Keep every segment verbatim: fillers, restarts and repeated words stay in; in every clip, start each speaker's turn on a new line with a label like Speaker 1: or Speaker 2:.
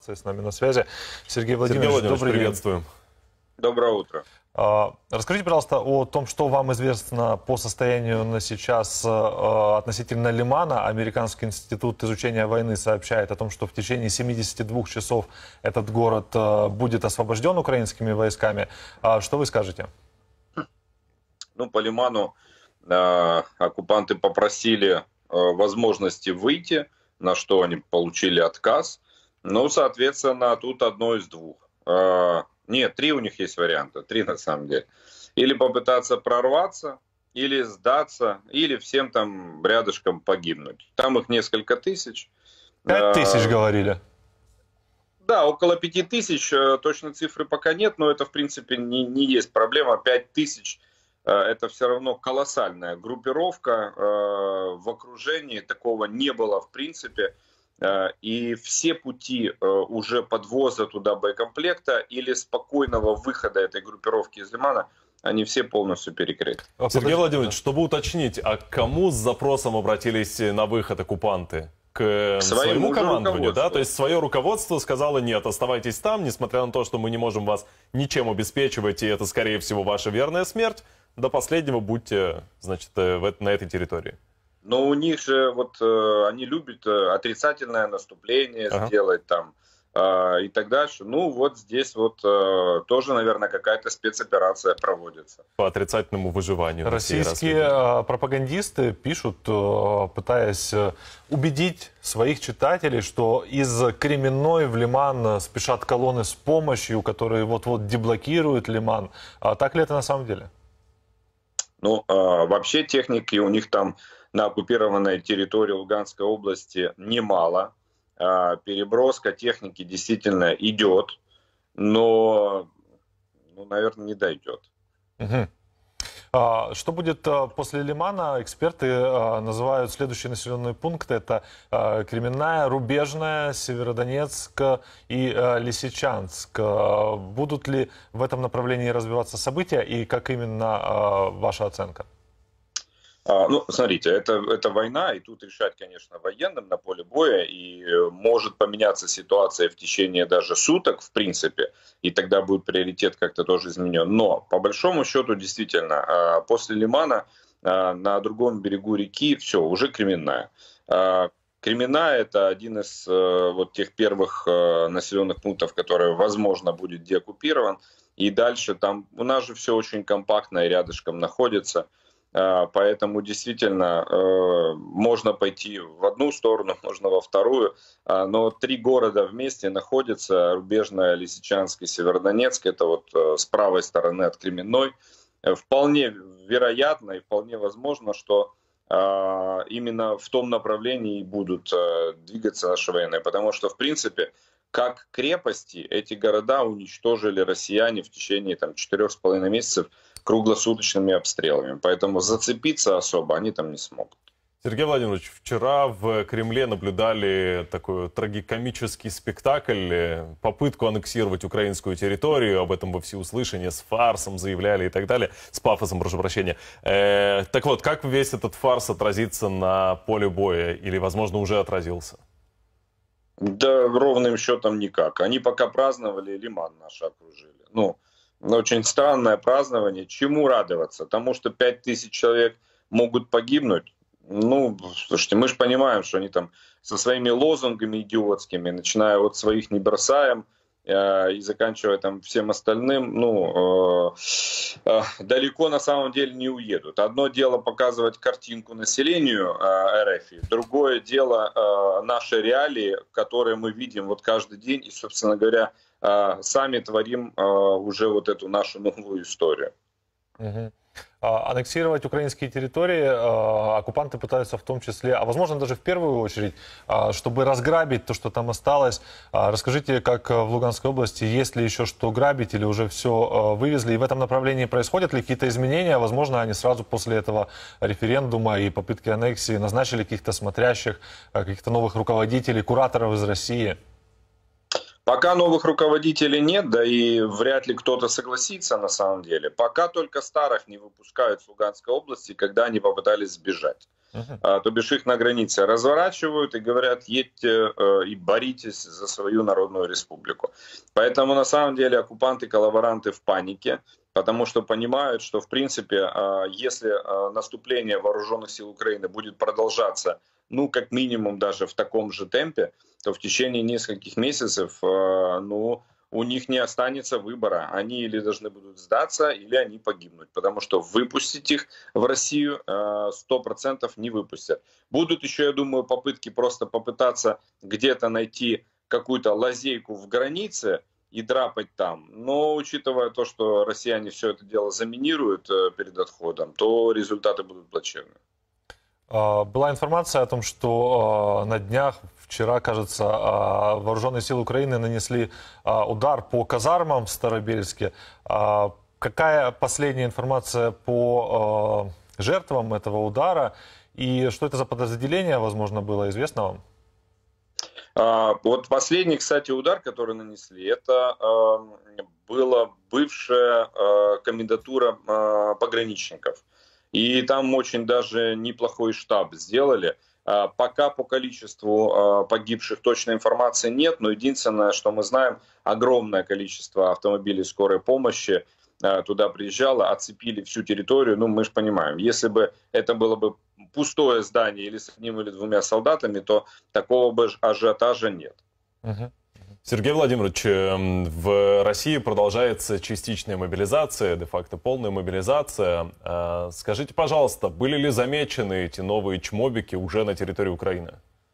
Speaker 1: С нами на связи Сергей Владимирович.
Speaker 2: Сергей Владимирович,
Speaker 1: добрый
Speaker 2: приветствуем.
Speaker 1: день.
Speaker 3: Доброе утро.
Speaker 1: Расскажите, пожалуйста, о том, что вам известно по состоянию на сейчас относительно Лимана. Американский институт изучения войны сообщает о том, что в течение семидесяти двух часов этот город будет освобожден украинскими войсками. Что вы скажете?
Speaker 3: Ну, по Лиману э, оккупанты попросили э, возможности выйти, на что они получили отказ. Ну, соответственно, тут одно из двух. Э, нет, три у них есть варианта, три на самом деле. Или попытаться прорваться, или сдаться, или всем там рядышком погибнуть. Там их несколько тысяч.
Speaker 1: Пять тысяч
Speaker 3: э,
Speaker 1: говорили.
Speaker 3: Да, около пяти тысяч, точно цифры пока нет, но это, в принципе, не, не есть проблема. Пять тысяч – это все равно колоссальная группировка. В окружении такого не было, в принципе. И все пути уже подвоза туда боекомплекта или спокойного выхода этой группировки из Лимана, они все полностью перекрыты.
Speaker 2: Сергей Владимирович, чтобы уточнить, а к кому с запросом обратились на выход оккупанты? К, к своему командованию, да? То есть свое руководство сказало: нет, оставайтесь там, несмотря на то, что мы не можем вас ничем обеспечивать, и это, скорее всего, ваша верная смерть. До последнего будьте, значит, в, на этой территории.
Speaker 3: Но у них же, вот, они любят отрицательное наступление ага. сделать там и так дальше. Ну, вот здесь вот тоже, наверное, какая-то спецоперация проводится.
Speaker 2: По отрицательному выживанию.
Speaker 1: Российские пропагандисты пишут, пытаясь убедить своих читателей, что из Кременной в Лиман спешат колонны с помощью, которые вот-вот деблокируют Лиман. А так ли это на самом деле?
Speaker 3: Ну, вообще техники у них там на оккупированной территории Луганской области немало. Переброска техники действительно идет, но, ну, наверное, не дойдет.
Speaker 1: Угу. А, что будет а, после Лимана? Эксперты а, называют следующие населенные пункты. Это а, Кременная, Рубежная, Северодонецк и а, Лисичанск. А, будут ли в этом направлении развиваться события и как именно а, ваша оценка?
Speaker 3: Ну, смотрите, это, это война, и тут решать, конечно, военным на поле боя, и может поменяться ситуация в течение даже суток, в принципе, и тогда будет приоритет как-то тоже изменен. Но, по большому счету, действительно, после Лимана на другом берегу реки все, уже Кременная. Кременная — это один из вот тех первых населенных пунктов, который, возможно, будет деоккупирован, и дальше там у нас же все очень компактно и рядышком находится. Поэтому действительно можно пойти в одну сторону, можно во вторую, но три города вместе находятся: Рубежная, Лисичанск и Северодонецк, это вот с правой стороны от Кременной. Вполне вероятно и вполне возможно, что именно в том направлении будут двигаться наши военные, потому что, в принципе, как крепости эти города уничтожили россияне в течение там четырёх с половиной месяцев круглосуточными обстрелами. Поэтому зацепиться особо они там не смогут.
Speaker 2: Сергей Владимирович, вчера в Кремле наблюдали такой трагикомический спектакль, попытку аннексировать украинскую территорию, об этом во всеуслышание, с фарсом заявляли и так далее, с пафосом, прошу прощения. Э, так вот, как весь этот фарс отразится на поле боя или, возможно, уже отразился?
Speaker 3: Да ровным счетом никак. Они пока праздновали, Лиман наш окружили. Ну, очень странное празднование. Чему радоваться? Тому, что пять тысяч человек могут погибнуть? Ну, слушайте, мы же понимаем, что они там со своими лозунгами идиотскими, начиная от своих «не бросаем» э, и заканчивая там всем остальным, ну, э, э, далеко на самом деле не уедут. Одно дело показывать картинку населению э, РФ, другое дело э, наши реалии, которые мы видим вот каждый день и, собственно говоря, сами творим уже вот эту нашу новую историю.
Speaker 1: Угу. Аннексировать украинские территории оккупанты пытаются в том числе, а возможно даже в первую очередь, чтобы разграбить то, что там осталось. Расскажите, как в Луганской области, есть ли еще что грабить или уже все вывезли? И в этом направлении происходят ли какие-то изменения? Возможно, они сразу после этого референдума и попытки аннексии назначили каких-то смотрящих, каких-то новых руководителей, кураторов из России?
Speaker 3: Пока новых руководителей нет, да и вряд ли кто-то согласится на самом деле. Пока только старых не выпускают с Луганской области, когда они попытались сбежать. Uh-huh. А, то бишь их на границе разворачивают и говорят: едьте э, и боритесь за свою народную республику. Поэтому на самом деле оккупанты, коллаборанты в панике, потому что понимают, что в принципе, э, если э, наступление вооруженных сил Украины будет продолжаться, ну как минимум даже в таком же темпе, то в течение нескольких месяцев, э, ну, у них не останется выбора. Они или должны будут сдаться, или они погибнут. Потому что выпустить их в Россию сто процентов не выпустят. Будут еще, я думаю, попытки просто попытаться где-то найти какую-то лазейку в границе и драпать там. Но учитывая то, что россияне все это дело заминируют перед отходом, то результаты будут плачевны.
Speaker 1: Была информация о том, что на днях, вчера, кажется, вооруженные силы Украины нанесли удар по казармам в Старобельске. Какая последняя информация по жертвам этого удара? И что это за подразделение, возможно, было известно вам?
Speaker 3: Вот последний, кстати, удар, который нанесли, это была бывшая комендатура пограничников. И там очень даже неплохой штаб сделали. Пока по количеству погибших точной информации нет, но единственное, что мы знаем, огромное количество автомобилей скорой помощи туда приезжало, оцепили всю территорию. Ну, мы же понимаем, если бы это было бы пустое здание или с одним или двумя солдатами, то такого бы ажиотажа нет.
Speaker 1: Угу.
Speaker 2: Сергей Владимирович, в России продолжается частичная мобилизация, де-факто полная мобилизация. Скажите, пожалуйста, были ли замечены эти новые чмобики уже на территории Украины?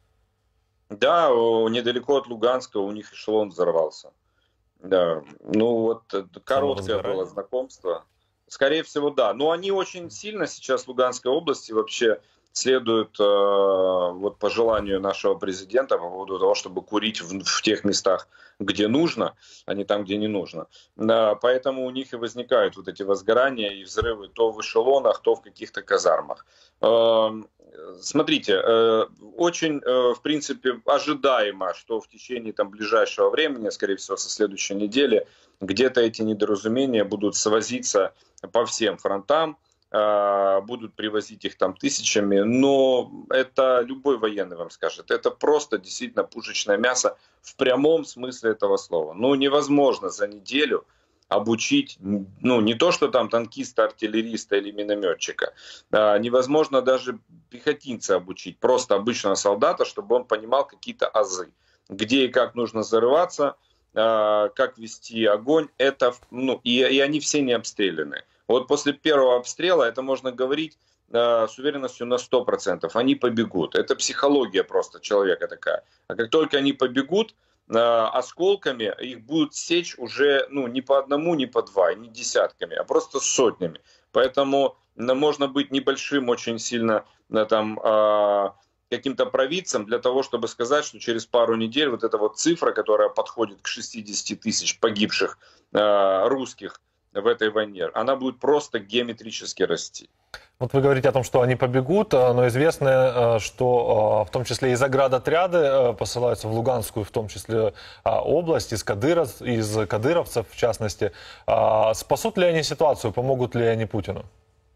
Speaker 3: Да, недалеко от Луганска у них эшелон взорвался. Да, ну вот короткое было знакомство. Скорее всего, да. Но они очень сильно сейчас в Луганской области вообще следуют э, вот по желанию нашего президента по поводу того, чтобы курить в, в тех местах, где нужно, а не там, где не нужно. Да, поэтому у них и возникают вот эти возгорания и взрывы то в эшелонах, то в каких-то казармах. Э, смотрите, э, очень, э, в принципе, ожидаемо, что в течение там ближайшего времени, скорее всего, со следующей недели, где-то эти недоразумения будут свозиться по всем фронтам, будут привозить их там тысячами, но это любой военный вам скажет. Это просто действительно пушечное мясо в прямом смысле этого слова. Ну, невозможно за неделю обучить, ну, не то, что там танкиста, артиллериста или минометчика, а, невозможно даже пехотинца обучить, просто обычного солдата, чтобы он понимал какие-то азы, где и как нужно зарываться, а, как вести огонь, это, ну, и, и они все не обстреляны. Вот после первого обстрела, это можно говорить э, с уверенностью на сто процентов, они побегут. Это психология просто человека такая. А как только они побегут, э, осколками их будут сечь уже ну, не по одному, не по два, не десятками, а просто сотнями. Поэтому э, можно быть небольшим очень сильно э, там, э, каким-то провидцем для того, чтобы сказать, что через пару недель вот эта вот цифра, которая подходит к шестидесяти тысяч погибших э, русских, в этой войне, она будет просто геометрически расти.
Speaker 1: Вот вы говорите о том, что они побегут, но известно, что в том числе и заградотряды посылаются в Луганскую, в том числе область, из, Кадыров, из кадыровцев в частности. Спасут ли они ситуацию, помогут ли они Путину?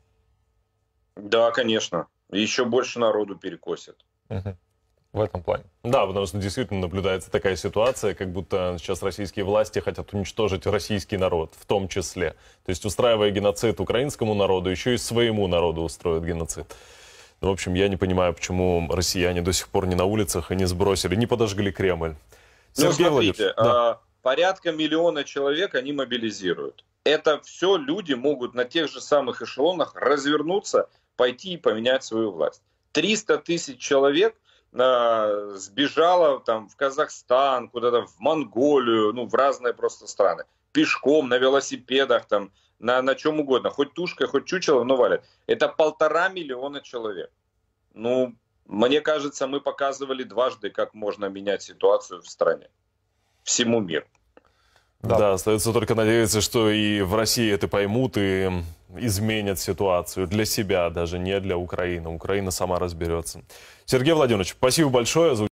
Speaker 3: Да, конечно. Еще больше народу перекосят.
Speaker 1: Угу. В этом плане.
Speaker 2: Да, потому что действительно наблюдается такая ситуация, как будто сейчас российские власти хотят уничтожить российский народ, в том числе. То есть, устраивая геноцид украинскому народу, еще и своему народу устроят геноцид. Ну, в общем, я не понимаю, почему россияне до сих пор не на улицах и не сбросили, не подожгли Кремль.
Speaker 3: Ну, смотрите, да. порядка миллиона человек они мобилизируют. Это все люди могут на тех же самых эшелонах развернуться, пойти и поменять свою власть. триста тысяч человек сбежала там в Казахстан, куда-то в Монголию, ну в разные просто страны, пешком, на велосипедах, там, на, на чем угодно, хоть тушкой, хоть чучелом, но валят. Это полтора миллиона человек. Ну, мне кажется, мы показывали дважды, как можно менять ситуацию в стране, всему миру.
Speaker 2: Да. да, остается только надеяться, что и в России это поймут и изменят ситуацию для себя, даже не для Украины. Украина сама разберется. Сергей Владимирович, спасибо большое.